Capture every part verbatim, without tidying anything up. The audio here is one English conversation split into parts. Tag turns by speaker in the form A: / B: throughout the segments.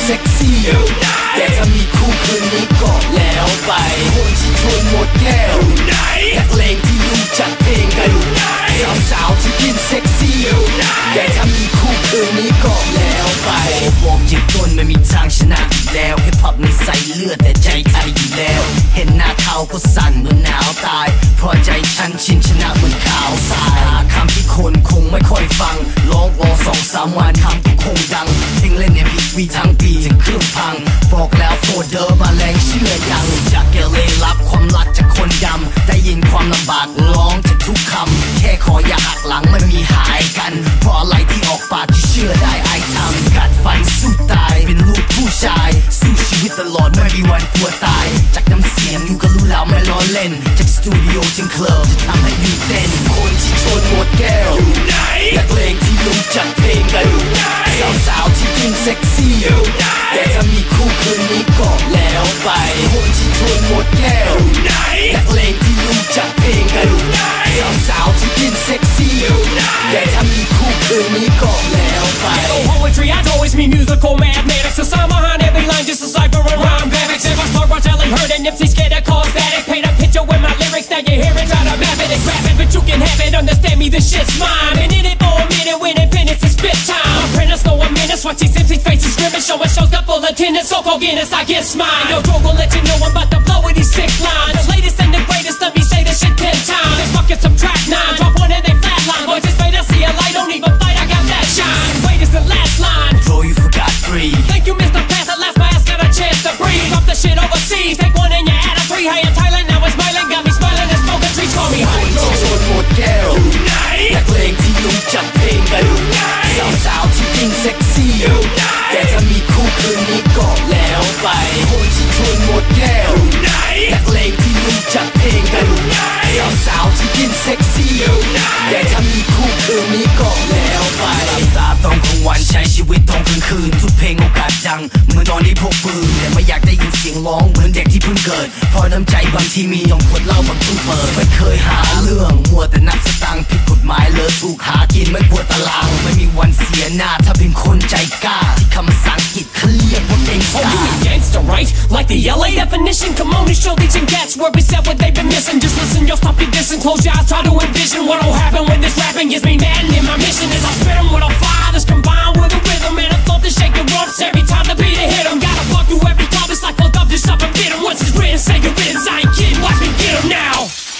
A: ซ็กซี่แต่ถ้ามีคู่คืนนี้ก็แล้วไปคนที่ชวนหมดแก้วนักเลงที่รู้จักเพลงกันสาวๆที่กินเซ็กซี่แต่ถ้ามีคู่คืนนี้ก็แล้วไปบอกจิตต้นไม่มีทางชนะอีกแล้วฮิปฮอปในใส่เลือดแต่ใจไทยอยู่แล้วเห็นหน้าเท้าก็สั่นเหมือนหนาวตายเพราะใจฉันชินชนะเหมือนขาวทรายหาคำที่คนคงไม่ค่อยฟังร้องวอสองสามวันคำก็คงดังเพลงเล่นในพีวีทั้งปีถึงเครื่องพังบอกแล้วโฟเดอร์มาแรงเชื่อยังจากเกเรรับความรักจากคนดำได้ยินความลำบากร้องจากทุกคำแค่ขออย่าหักหลังไม่มีหายกันเพราะอะไรที่ออกปากที่เชื่อได้ไอทำกัดฟันสู้ตายเป็นลูกผู้ชายสู้ชีวิตตลอดไม่มีวันกลัวตายจากน้ำเสียงอยู่ก็รู้แล้วไม่ล้อเล่นจากสตูดิโอถึงคลับจะทำให้อยู่เต้นคนที่ชนหมดแก้วนักเลงที่รู้จักเพลงกันสาวๆที่กินเซ็กซี่แต่ถ้ามีคู่คืนนี้ก็แล้วไปคนที่ชนหมดแก้วนักเลงที่รู้จักเพลงกันสาวๆที่กินเซ็กซี่แต่ถ้ามีคู่คืนนี้ก็แล้วไป
B: Poetry, I'd always be musical mathematics. The sign behind every line, just a cipher and rhyme graphics. If I start Rogelli heard and Nipsey scared to cause static, paint a picture with my lyrics. Now you hear it, try to map it and grab it, but you can have it. Understand me, this shit's mine. Been in it for a minute, when it finishes, it's spit time. Apprentice, no one minute, watch these Nipsey faces scrimmage, showing shows got full attendance. So go Guinness, I guess mine. Yo, Joe gon' let you know I'm about to blow with these sick lines. The latest and the greatest, let me say this shit ten times. This bucket subtract nine, drop one and they flatline. Boys, it's made to see a light, don't even fight, I got that shine. Wait, it's the last line.
A: Bro, you forgot three.
B: Thank you, Mister Pass, at last my ass got a chance to breathe. Drop the shit overseas, take one and you add a three. Hey, in Thailand, now it's smiling, got me smiling and smoking trees. Call me
A: คนที่ชนหมดแก้วนักเลงที่รู้จักเพลงกันสาวๆที่กินเซ็กซี่แต่ถ้ามีคู่คืนนี้ก็แล้วไปคนที่ชนหมดแก้วนักเลงที่รู้จักเพลงกันสาวๆที่กินเซ็กซี่แต่ถ้ามีคู่คืนนี้ก็แล้วไปหลับตาตอนกลางวันใช้ชีวิตตอนกลางคืนทุกเพลงโอกาสดังเหมือนตอนที่พกปืนแต่ไม่อยากได้ยินเสียงร้องเหมือนเด็กที่เพิ่งเกิดเพราะน้ำใจบางทีมีต้องขวดเหล้าบางตู้เปิดไม่เคยหาเรื่องมัวแต่นับสตางค์ผิดกฎหมายเลยถูกหากินไม่ปวดตารางไม่มีวันเสียหน้าถ้าเป็นคนใจกล้าที่คำภาษาอังกฤษเขาเรียกว่าเป็นสตาร์
B: Oh, you mean gangster, right? Like the L A definition. Come on and show these and cats where we said what they've been missing. Just listen, yo, stop your dissing. Close your eyes, try to envision what'll happen when this rapping gets me mad. And my mission is I spit 'em with a fire that's combined with a rhythm and a thought to shake your rumps every time the beat hit 'em. Gotta fuck through every time. It's like fuck up, just up and fit 'em. Once it's written, say your written. I ain't kidding. Watch me get 'em now.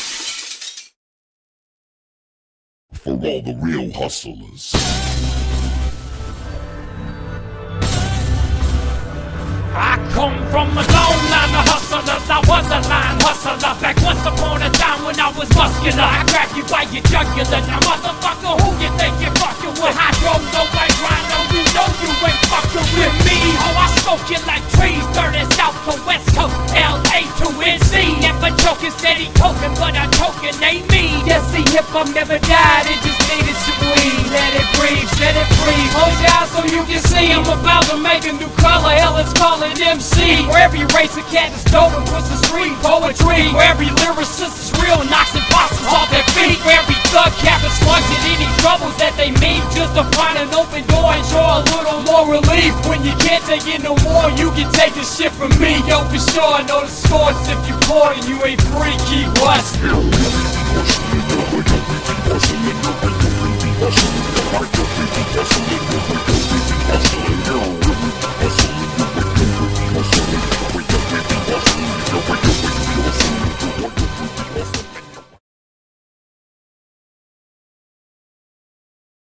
C: For all the real hustlers.
D: I come from a long line of hustlers. I was a line hustler back once upon a time when I was muscular. I grab you by your jugular. Now motherfucker, who you think you're fucking with? Hot road, no white rhino. You know you ain't fucking with me. Oh, I smoke you like trees, turning south to west coast, L A to N C. Never joking, steady coking, but I'm choking, ain't me. Yes, see, hip hop never died, it just needed some weed. Let it breathe, set it free. Hold your eyes so you can see. I'm about to make a new color. Hell, it's called an M C. Where every race of cat is dope and puts the street poetry. Where every lyricist is real, knocks imposters off their feet. Where every thug cap is slugs in any troubles that they meet. Just to find an open door and show a little more relief. When you can't take it no more, you can take the shit from me. Yo, for sure, I know the scores. If you poor and you ain't free, keep hustling.
C: Hustling, hustling, hustling, hustling, hustling, hustling, hustling, hustling,